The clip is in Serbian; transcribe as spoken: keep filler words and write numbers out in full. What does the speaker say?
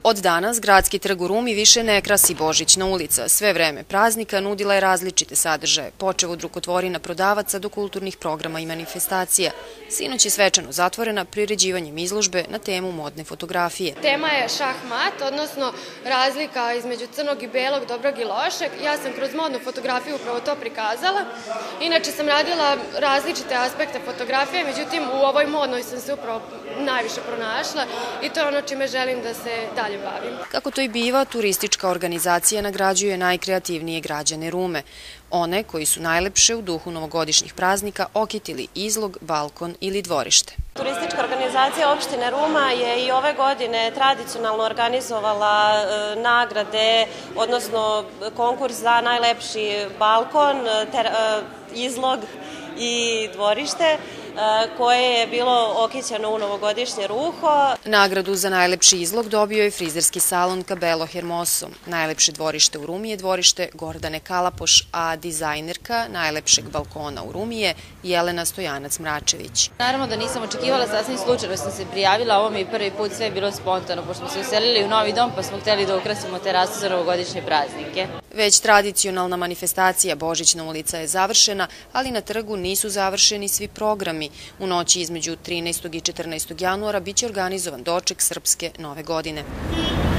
Od danas Gradski trg u Rumi više ne krasi Božićna ulica. Sve vreme praznika nudila je različite sadržaje, počev od rukotvorina prodavaca do kulturnih programa i manifestacija. Sinoć je svečano zatvorena priređivanjem izložbe na temu modne fotografije. Tema je šah-mat, odnosno razlika između crnog i belog, dobrog i lošeg. Ja sam kroz modnu fotografiju upravo to prikazala. Inače sam radila različite aspekte fotografije, međutim u ovoj modnoj sam se upravo najviše pronašla i to je ono čime želim da se dalje bavim. Kako to i biva, turistička organizacija nagrađuje najkreativnije građane Rume. One koji su najlepše u duhu novogodišnjih praznika okitili izlog, balkon ili dvorište. Turistička organizacija opštine Ruma je i ove godine tradicionalno organizovala e, nagrade, odnosno konkurs za najlepši balkon, ter, e, izlog i dvorište, koje je bilo okićeno u novogodišnje ruho. Nagradu za najlepši izlog dobio je frizerski salon Cabello Hermoso. Najlepše dvorište u Rumi je dvorište Gordane Kalapoš, a dizajnerka najlepšeg balkona u Rumi je Jelena Stojanac-Mračević. Naravno da nisam očekivala, sasvim slučajno sam se prijavila, ovo mi je prvi put, sve je bilo spontano, pošto smo se uselili u novi dom pa smo hteli da ukrasimo terasu za novogodišnje praznike. Već tradicionalna manifestacija Božićna ulica je završena, ali na trgu nisu završeni svi programi. U noći između trinaestog i četrnaestog januara biće organizovan doček srpske nove godine.